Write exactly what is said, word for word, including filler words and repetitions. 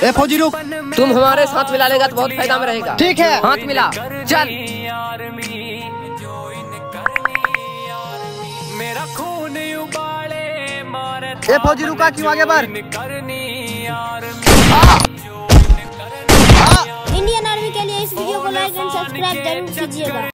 ए फौजी रुक, तुम हमारे साथ मिला लेगा तो बहुत फायदा में रहेगा। ठीक है, हाथ मिला, चल। ए फौजी रुका, क्यों आगे बढ़। इंडियन आर्मी के लिए इस वीडियो को लाइक एंड सब्सक्राइब जरूर कीजिएगा।